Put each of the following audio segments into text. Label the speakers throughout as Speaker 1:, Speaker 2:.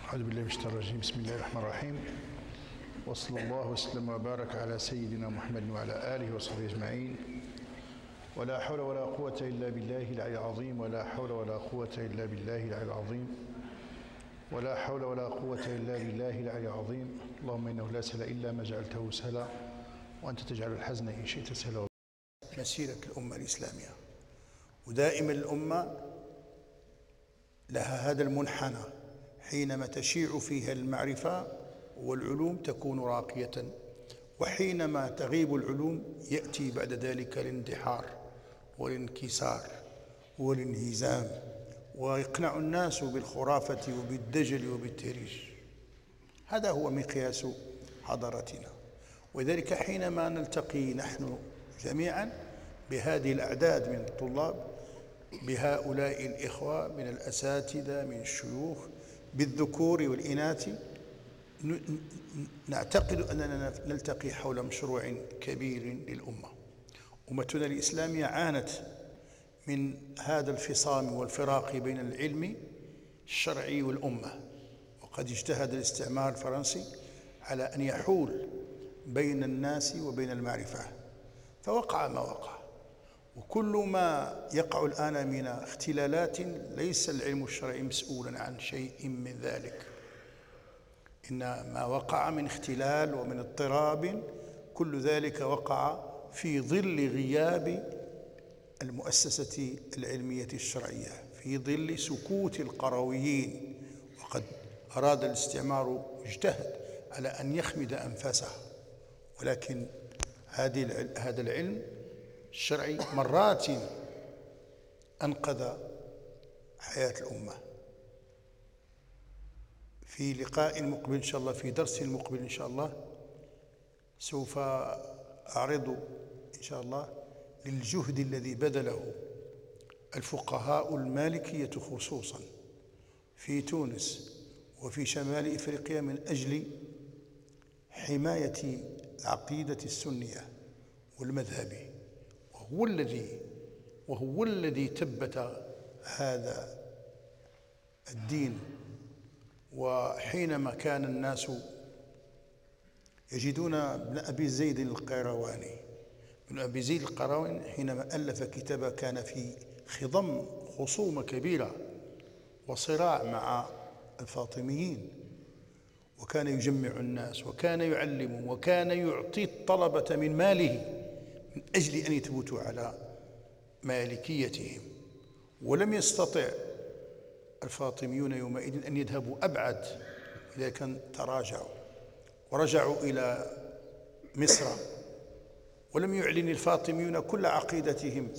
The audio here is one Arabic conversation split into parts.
Speaker 1: أعوذ بالله من الشيطان الرجيم. بسم الله الرحمن الرحيم، وصلى الله وسلم وبارك على سيدنا محمد وعلى آله وصحبه أجمعين. ولا حول ولا قوة إلا بالله العلي العظيم. ولا حول ولا قوة إلا بالله العلي العظيم. ولا حول ولا قوة إلا بالله العلي العظيم. اللهم إنه لا سهل إلا ما جعلته سهلا، وأنت تجعل الحزن إن شئت سهلا.
Speaker 2: مسيرة الأمة الإسلامية، ودائما الأمة لها هذا المنحنى، حينما تشيع فيها المعرفة والعلوم تكون راقية، وحينما تغيب العلوم يأتي بعد ذلك الاندحار والانكسار والانهزام، ويقنع الناس بالخرافة وبالدجل وبالتهريج. هذا هو مقياس حضارتنا. وذلك حينما نلتقي نحن جميعا بهذه الأعداد من الطلاب، بهؤلاء الإخوة من الأساتذة من الشيوخ، بالذكور والإناث، نعتقد أننا نلتقي حول مشروع كبير للأمة. أمتنا الإسلامية عانت من هذا الفصام والفراق بين العلم الشرعي والأمة، وقد اجتهد الاستعمار الفرنسي على أن يحول بين الناس وبين المعرفة، فوقع ما وقع. وكل ما يقع الآن من اختلالات ليس العلم الشرعي مسؤولا عن شيء من ذلك، إن ما وقع من اختلال ومن اضطراب كل ذلك وقع في ظل غياب المؤسسة العلمية الشرعية، في ظل سكوت القرويين. وقد أراد الاستعمار واجتهد على أن يخمد أنفاسه، ولكن هذا العلم الشرعي مرات أنقذ حياة الأمة. في لقاء مقبل إن شاء الله، في درس مقبل إن شاء الله، سوف أعرض إن شاء الله للجهد الذي بذله الفقهاء المالكية خصوصا في تونس وفي شمال إفريقيا من أجل حماية العقيدة السنية والمذهبي، وهو الذي ثبت هذا الدين. وحينما كان الناس يجدون ابن أبي زيد القيرواني، ابن أبي زيد القيرواني حينما ألف كتابا كان في خضم خصومة كبيرة وصراع مع الفاطميين، وكان يجمع الناس وكان يعلمهم وكان يعطي الطلبة من ماله من أجل أن يثبتوا على مالكيتهم. ولم يستطع الفاطميون يومئذ أن يذهبوا أبعد، لذلك تراجعوا ورجعوا إلى مصر، ولم يعلن الفاطميون كل عقيدتهم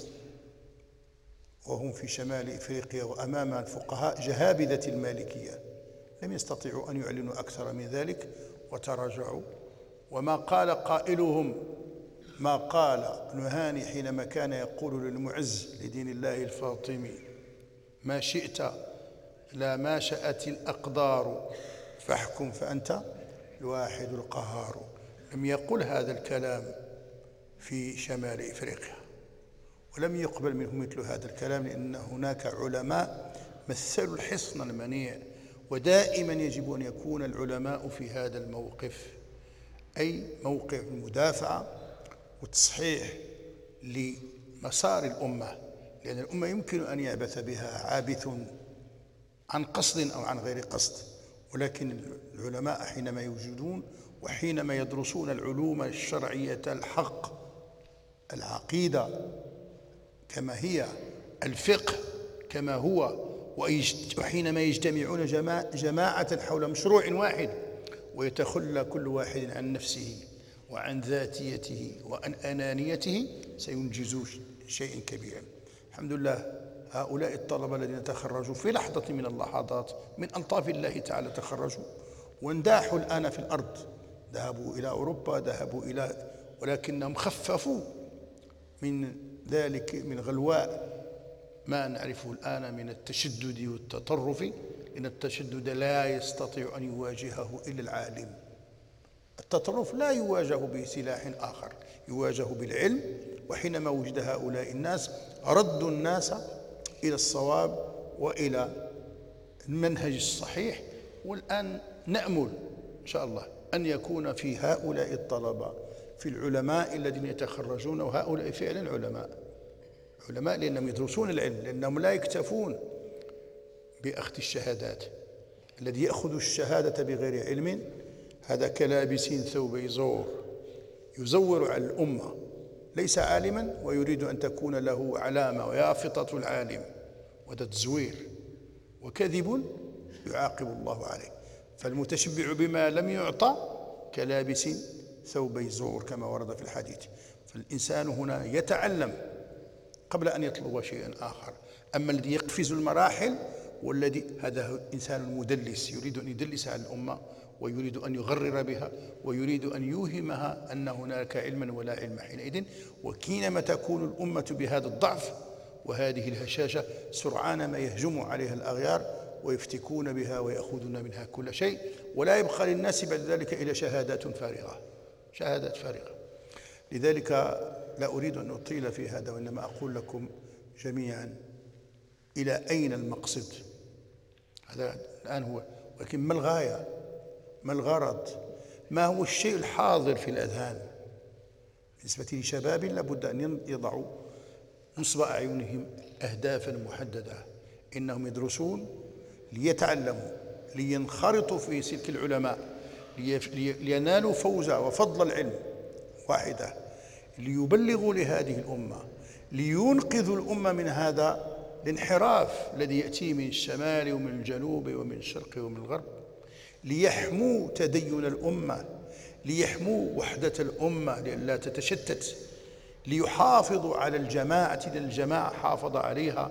Speaker 2: وهم في شمال إفريقيا وأمام الفقهاء جهابذة المالكية. لم يستطيعوا أن يعلنوا أكثر من ذلك وتراجعوا. وما قال قائلهم ما قال ابن هاني حينما كان يقول للمعز لدين الله الفاطمي: ما شئت لا ما شاءت الأقدار فاحكم فأنت الواحد القهار. لم يقل هذا الكلام في شمال إفريقيا، ولم يقبل منه مثل هذا الكلام، لأن هناك علماء مثلوا الحصن المنيع. ودائما يجب أن يكون العلماء في هذا الموقف، أي موقف المدافعة والتصحيح لمسار الأمة، لأن الأمة يمكن أن يعبث بها عابث عن قصد أو عن غير قصد، ولكن العلماء حينما يوجدون وحينما يدرسون العلوم الشرعية الحق، العقيدة كما هي، الفقه كما هو، وحينما يجتمعون جماعة حول مشروع واحد ويتخلى كل واحد عن نفسه وعن ذاتيته وعن أنانيته، سينجزوا شيئا كبيرا. الحمد لله، هؤلاء الطلبة الذين تخرجوا في لحظة من اللحظات من ألطاف الله تعالى تخرجوا وانداحوا الآن في الأرض، ذهبوا إلى أوروبا، ولكنهم خففوا من ذلك، من غلواء ما نعرفه الآن من التشدد والتطرف، إن التشدد لا يستطيع أن يواجهه إلا العالم. التطرف لا يواجه بسلاح آخر، يواجه بالعلم. وحينما وجد هؤلاء الناس ردوا الناس إلى الصواب وإلى المنهج الصحيح والآن نأمل إن شاء الله أن يكون في هؤلاء الطلبة في العلماء الذين يتخرجون، وهؤلاء فعلا علماء لأنهم يدرسون العلم، لأنهم لا يكتفون بأخذ الشهادات. الذي يأخذ الشهادة بغير علم هذا كلابس ثوب زور، يزور على الأمة، ليس عالما ويريد أن تكون له علامة ويافطة العالم، وهذا تزوير وكذب يعاقب الله عليه. فالمتشبع بما لم يعطى كلابس ثوب زور كما ورد في الحديث. فالإنسان هنا يتعلم قبل أن يطلب شيئا آخر. أما الذي يقفز المراحل والذي هذا إنسان مدلس، يريد أن يدلس على الأمة ويريد أن يغرر بها ويريد أن يوهمها أن هناك علما ولا علم حينئذ. وكينما تكون الأمة بهذا الضعف وهذه الهشاشة سرعان ما يهجم عليها الأغيار ويفتكون بها ويأخذون منها كل شيء، ولا يبقى للناس بعد ذلك إلا شهادات فارغة. لذلك لا أريد أن أطيل في هذا، وإنما أقول لكم جميعا إلى أين المقصد. هذا الآن هو، ولكن ما الغاية، ما الغرض، ما هو الشيء الحاضر في الأذهان. بالنسبة لشباب لابد أن يضعوا نصب أعينهم أهدافا محددة، إنهم يدرسون ليتعلموا، لينخرطوا في سلك العلماء، لينالوا فوز وفضل العلم واحدة، ليبلغوا لهذه الأمة، لينقذوا الأمة من هذا الانحراف الذي يأتي من الشمال ومن الجنوب ومن الشرق ومن الغرب، ليحموا تدين الأمة، ليحموا وحدة الأمة لئلا تتشتت، ليحافظوا على الجماعة لأن الجماعة حافظ عليها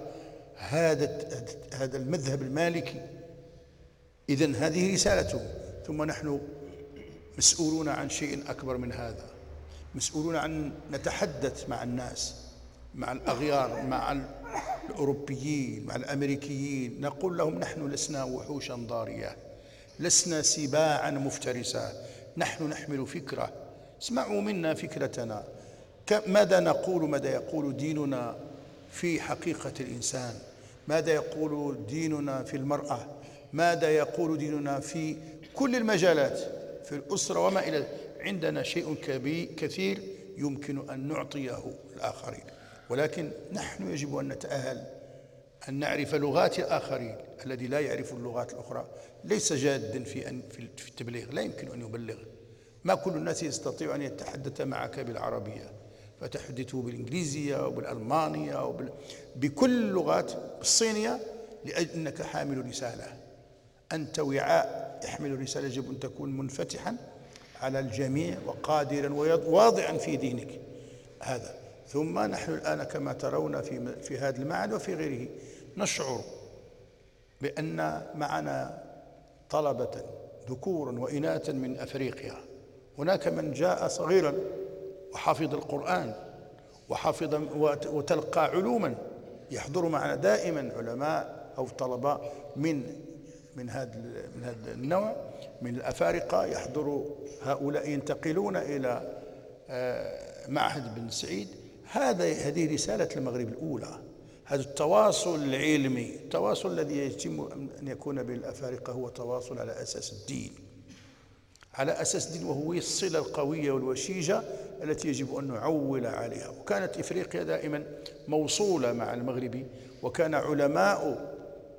Speaker 2: هذا المذهب المالكي. إذن هذه رسالته. ثم نحن مسؤولون عن شيء أكبر من هذا، مسؤولون عن نتحدث مع الناس، مع الأغيار، مع الأوروبيين، مع الأمريكيين، نقول لهم نحن لسنا وحوشا ضارية، لسنا سباعا مفترسة، نحن نحمل فكرة، اسمعوا منا فكرتنا. ماذا نقول، ماذا يقول ديننا في حقيقة الإنسان، ماذا يقول ديننا في المرأة، ماذا يقول ديننا في كل المجالات، في الأسرة وما إلى ذلك. عندنا شيء كثير يمكن أن نعطيه الآخرين، ولكن نحن يجب أن نتأهل أن نعرف لغات الآخرين. الذي لا يعرف اللغات الأخرى ليس جادا في التبليغ، لا يمكن أن يبلغ. ما كل الناس يستطيع أن يتحدث معك بالعربية، فتحدثه بالإنجليزية وبالألمانية بكل اللغات، بالصينية، لأنك حامل رسالة. أنت وعاء يحمل رسالة، يجب أن تكون منفتحا على الجميع وقادرا وواضعا في دينك هذا. ثم نحن الآن كما ترون في هذا المعهد وفي غيره نشعر بأن معنا طلبة ذكورا وإناثا من أفريقيا. هناك من جاء صغيرا وحفظ القرآن وحفظ وتلقى علوما، يحضر معنا دائما علماء أو طلبة من هذا النوع من الأفارقة، يحضر هؤلاء ينتقلون إلى معهد بن سعيد. هذه رسالة المغرب الأولى، هذا التواصل العلمي، التواصل الذي يتم أن يكون بين الأفارقة هو تواصل على أساس الدين، على أساس الدين، وهو الصلة القوية والوشيجة التي يجب أن نعول عليها. وكانت إفريقيا دائما موصولة مع المغرب، وكان علماء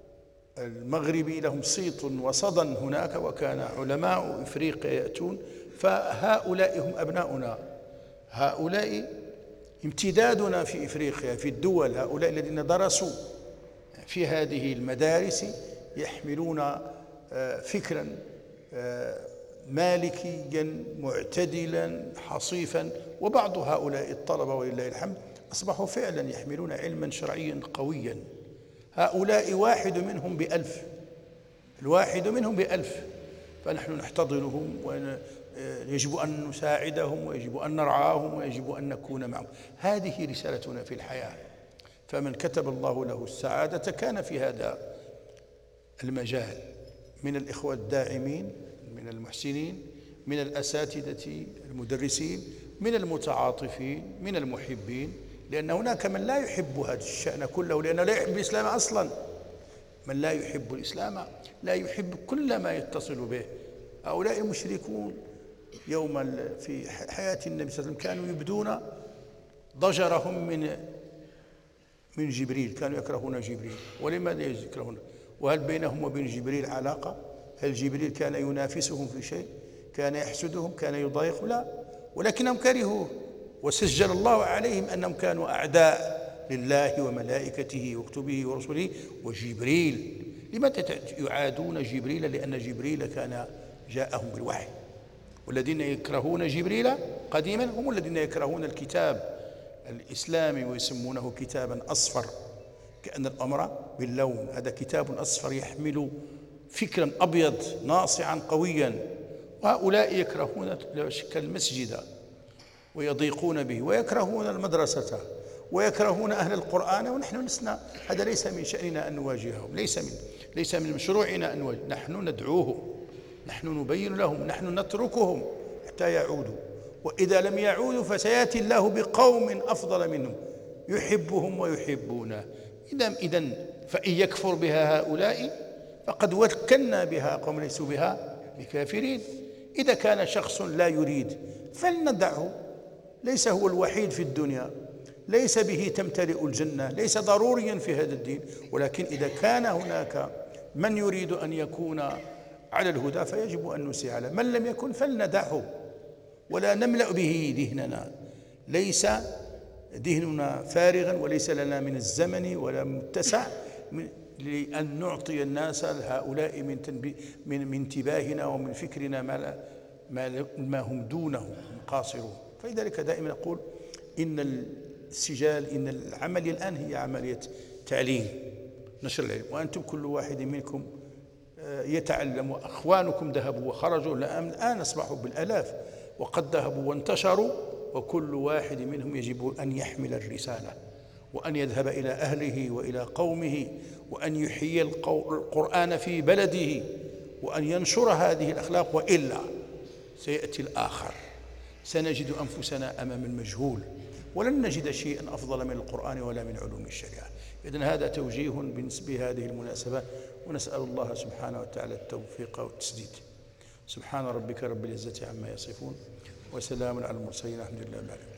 Speaker 2: المغرب لهم صيت وصدى هناك، وكان علماء إفريقيا يأتون. فهؤلاء هم أبناؤنا، هؤلاء امتدادنا في إفريقيا، في الدول، هؤلاء الذين درسوا في هذه المدارس يحملون فكرا مالكيا معتدلا حصيفا. وبعض هؤلاء الطلبة ولله الحمد أصبحوا فعلا يحملون علما شرعيا قويا. هؤلاء واحد منهم بألف، الواحد منهم بألف. فنحن نحتضنهم ويجب أن نساعدهم ويجب أن نرعاهم ويجب أن نكون معهم. هذه رسالتنا في الحياة. فمن كتب الله له السعادة كان في هذا المجال، من الإخوة الداعمين، من المحسنين، من الأساتذة المدرسين، من المتعاطفين، من المحبين. لأن هناك من لا يحب هذا الشأن كله، لأنه لا يحب الإسلام أصلا. من لا يحب الإسلام لا يحب كل ما يتصل به. هؤلاء المشركون في حياة النبي صلى الله عليه وسلم كانوا يبدون ضجرهم من جبريل، كانوا يكرهون جبريل. ولماذا يكرهون؟ وهل بينهم وبين جبريل علاقة؟ هل جبريل كان ينافسهم في شيء؟ كان يحسدهم؟ كان يضايقهم؟ لا، ولكنهم كرهوه، وسجل الله عليهم أنهم كانوا أعداء لله وملائكته وكتبه ورسله وجبريل. لماذا يعادون جبريل؟ لأن جبريل كان جاءهم بالوحي، والذين يكرهون جبريل قديما هم الذين يكرهون الكتاب الإسلامي ويسمونه كتابا أصفر، كأن الأمر باللون. هذا كتاب أصفر يحمل فكرا أبيض ناصعا قويا، وهؤلاء يكرهون المسجد ويضيقون به، ويكرهون المدرسة، ويكرهون أهل القرآن، ونحن لسنا، هذا ليس من شأننا أن نواجههم، ليس من مشروعنا أن نواجه. نحن ندعوهم، نحن نبين لهم، نحن نتركهم حتى يعودوا، وإذا لم يعودوا فسيأتي الله بقوم أفضل منهم يحبهم ويحبونه. إذن فإن يكفر بها هؤلاء فقد وكلنا بها قوم ليسوا بها بكافرين. إذا كان شخص لا يريد فلندعه، ليس هو الوحيد في الدنيا، ليس به تمتلئ الجنة، ليس ضروريا في هذا الدين، ولكن إذا كان هناك من يريد أن يكون على الهدى فيجب أن نسيع له. من لم يكن فلندعه ولا نملأ به ذهننا، ليس ذهننا فارغا، وليس لنا من الزمن ولا متسع لأن نعطي الناس هؤلاء من انتباهنا ومن فكرنا ما هم دونه قاصرون. فلذلك دائما أقول إن العملية الآن هي عملية تعليم، نشر العلم، وأنتم كل واحد منكم يتعلم، وأخوانكم ذهبوا وخرجوا، الآن أصبحوا بالآلاف، وقد ذهبوا وانتشروا، وكل واحد منهم يجب أن يحمل الرسالة، وأن يذهب إلى أهله وإلى قومه، وأن يحيي القرآن في بلده، وأن ينشر هذه الأخلاق، وإلا سيأتي الآخر، سنجد أنفسنا أمام المجهول، ولن نجد شيئا أفضل من القرآن ولا من علوم الشريعة. إذن هذا توجيه بالنسبة هذه المناسبة، ونسأل الله سبحانه وتعالى التوفيق والتسديد. سبحان ربك رب العزة عما يصفون، وسلام على المرسلين، الحمد لله رب العالمين.